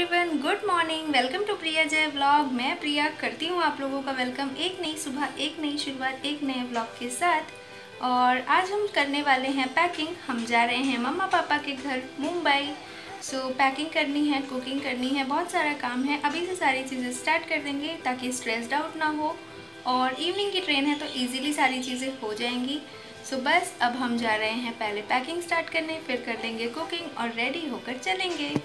Everyone, good morning. Welcome to Priya Jay vlog. मैं प्रिया करती हूँ आप लोगों का वेलकम एक नई सुबह, एक नई शुरुआत, एक नए व्लॉग के साथ। और आज हम करने वाले हैं पैकिंग। हम जा रहे हैं मम्मा पापा के घर मुंबई। सो पैकिंग करनी है, कुकिंग करनी है, बहुत सारा काम है। अभी से सारी चीज़ें स्टार्ट कर देंगे ताकि स्ट्रेस्ड आउट ना हो। और इवनिंग की ट्रेन है तो ईजिली सारी चीज़ें हो जाएंगी। सो बस अब हम जा रहे हैं पहले पैकिंग स्टार्ट करने, फिर कर लेंगे कुकिंग और रेडी होकर चलेंगे।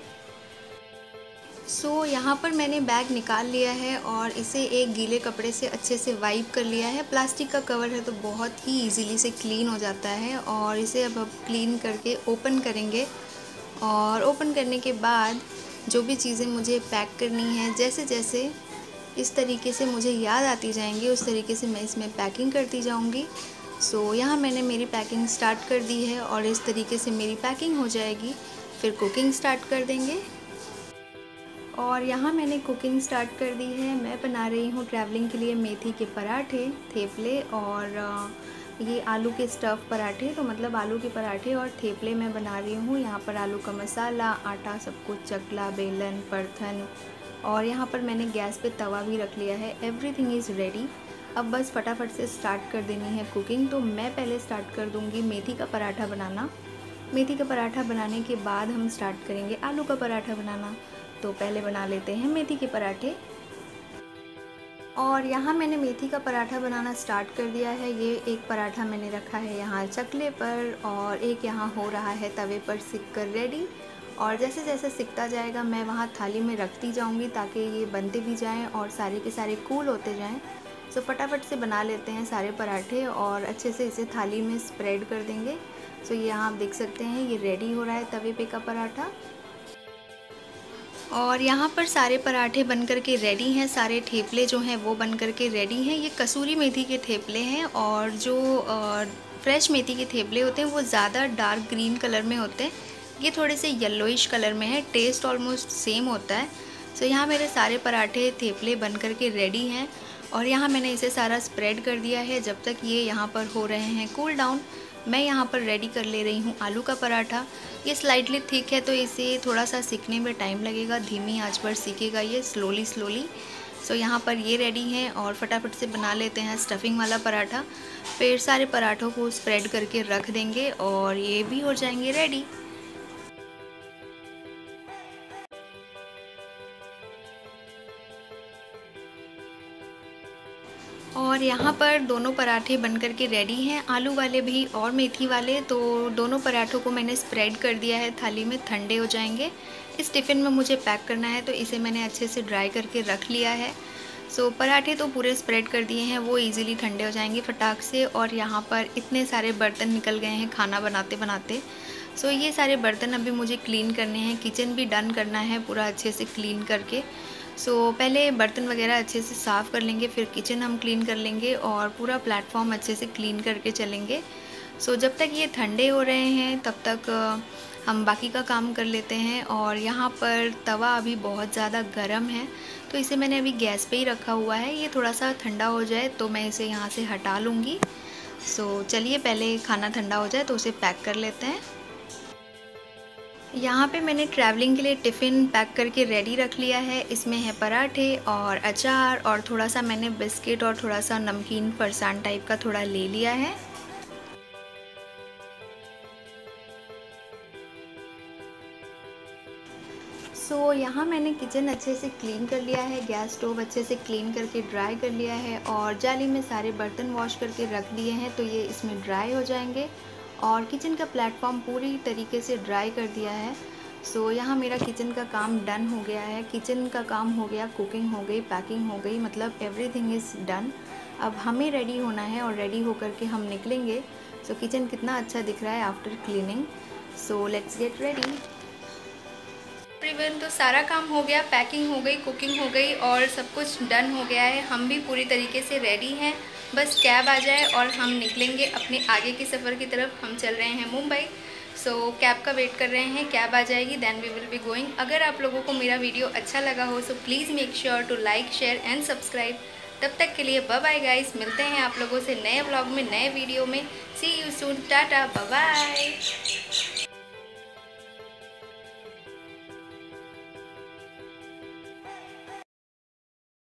यहाँ पर मैंने बैग निकाल लिया है और इसे एक गीले कपड़े से अच्छे से वाइप कर लिया है। प्लास्टिक का कवर है तो बहुत ही इजीली से क्लीन हो जाता है। और इसे अब क्लीन करके ओपन करेंगे। और ओपन करने के बाद जो भी चीज़ें मुझे पैक करनी है, जैसे जैसे इस तरीके से मुझे याद आती जाएंगी उस तरीके से मैं इसमें पैकिंग करती जाऊंगी। यहाँ मैंने मेरी पैकिंग स्टार्ट कर दी है और इस तरीके से मेरी पैकिंग हो जाएगी। फिर कुकिंग स्टार्ट कर देंगे। और यहाँ मैंने कुकिंग स्टार्ट कर दी है। मैं बना रही हूँ ट्रैवलिंग के लिए मेथी के पराठे, थेपले और ये आलू के स्टफ़ पराठे। तो मतलब आलू के पराठे और थेपले मैं बना रही हूँ। यहाँ पर आलू का मसाला, आटा, सब कुछ, चकला, बेलन, परथन। और यहाँ पर मैंने गैस पे तवा भी रख लिया है। Everything is ready. अब बस फटाफट से स्टार्ट कर देनी है कुकिंग। तो मैं पहले स्टार्ट कर दूँगी मेथी का पराठा बनाना। मेथी का पराठा बनाने के बाद हम स्टार्ट करेंगे आलू का पराठा बनाना। तो पहले बना लेते हैं मेथी के पराठे। और यहाँ मैंने मेथी का पराठा बनाना स्टार्ट कर दिया है। ये एक पराठा मैंने रखा है यहाँ चकले पर और एक यहाँ हो रहा है तवे पर सिक कर रेडी। और जैसे जैसे सिकता जाएगा मैं वहाँ थाली में रखती जाऊँगी ताकि ये बनते भी जाएं और सारे के सारे कूल होते जाएं। फटाफट से बना लेते हैं सारे पराठे और अच्छे से इसे थाली में स्प्रेड कर देंगे। ये यहाँ आप देख सकते हैं ये रेडी हो रहा है तवे पे का पराठा। और यहाँ पर सारे पराठे बनकर के रेडी हैं। सारे थेपले जो हैं वो बनकर के रेडी हैं। ये कसूरी मेथी के थेपले हैं और जो फ्रेश मेथी के थेपले होते हैं वो ज़्यादा डार्क ग्रीन कलर में होते हैं। ये थोड़े से येलोइश कलर में है। टेस्ट ऑलमोस्ट सेम होता है। यहाँ मेरे सारे पराठे थेपले बनकर के रेडी हैं और यहाँ मैंने इसे सारा स्प्रेड कर दिया है। जब तक ये यहाँ पर हो रहे हैं कूल डाउन, मैं यहाँ पर रेडी कर ले रही हूँ आलू का पराठा। ये स्लाइटली थिक है तो इसे थोड़ा सा सीखने में टाइम लगेगा। धीमी आंच पर सीखेगा ये स्लोली। यहाँ पर ये रेडी है और फटाफट से बना लेते हैं स्टफिंग वाला पराठा। फिर सारे पराठों को स्प्रेड करके रख देंगे और ये भी हो जाएंगे रेडी। और यहाँ पर दोनों पराठे बनकर के रेडी हैं, आलू वाले भी और मेथी वाले। तो दोनों पराठों को मैंने स्प्रेड कर दिया है थाली में, ठंडे हो जाएंगे। इस टिफ़िन में मुझे पैक करना है तो इसे मैंने अच्छे से ड्राई करके रख लिया है। पराठे तो पूरे स्प्रेड कर दिए हैं, वो इजीली ठंडे हो जाएंगे फटाक से। और यहाँ पर इतने सारे बर्तन निकल गए हैं खाना बनाते बनाते। ये सारे बर्तन अभी मुझे क्लीन करने हैं। किचन भी डन करना है पूरा अच्छे से क्लीन करके। पहले बर्तन वगैरह अच्छे से साफ़ कर लेंगे, फिर किचन हम क्लीन कर लेंगे और पूरा प्लेटफॉर्म अच्छे से क्लीन करके चलेंगे। जब तक ये ठंडे हो रहे हैं तब तक हम बाकी का काम कर लेते हैं। और यहाँ पर तवा अभी बहुत ज़्यादा गर्म है तो इसे मैंने अभी गैस पे ही रखा हुआ है। ये थोड़ा सा ठंडा हो जाए तो मैं इसे यहाँ से हटा लूँगी। चलिए पहले खाना ठंडा हो जाए तो उसे पैक कर लेते हैं। यहाँ पे मैंने ट्रैवलिंग के लिए टिफ़िन पैक करके रेडी रख लिया है। इसमें है पराठे और अचार और थोड़ा सा मैंने बिस्किट और थोड़ा सा नमकीन फरसान टाइप का थोड़ा ले लिया है। यहाँ मैंने किचन अच्छे से क्लीन कर लिया है, गैस स्टोव अच्छे से क्लीन करके ड्राई कर लिया है और जाली में सारे बर्तन वॉश करके रख दिए हैं तो ये इसमें ड्राई हो जाएंगे। और किचन का प्लेटफॉर्म पूरी तरीके से ड्राई कर दिया है। यहाँ मेरा किचन का काम डन हो गया है। किचन का काम हो गया, कुकिंग हो गई, पैकिंग हो गई, मतलब एवरीथिंग इज़ डन। अब हमें रेडी होना है और रेडी होकर के हम निकलेंगे। किचन कितना अच्छा दिख रहा है after cleaning. Let's get ready. तो सारा काम हो गया, पैकिंग हो गई, कुकिंग हो गई और सब कुछ डन हो गया है। हम भी पूरी तरीके से रेडी हैं। बस कैब आ जाए और हम निकलेंगे अपने आगे के सफ़र की तरफ। हम चल रहे हैं मुंबई। कैब का वेट कर रहे हैं, कैब आ जाएगी then we will be going. अगर आप लोगों को मेरा वीडियो अच्छा लगा हो please make sure to like, share and subscribe. तब तक के लिए बाय बाय गाइस। मिलते हैं आप लोगों से नए व्लॉग में, नए वीडियो में। See you soon, tata, bye bye.